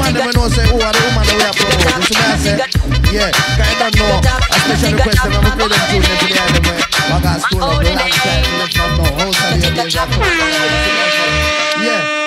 man them know say, who are the woman that we are promoting. So I say, yeah, kind of know. A special request them, I'm going to play them tune them to the end of me. I got school of the long time, let's not know. How sorry your days are. Yeah.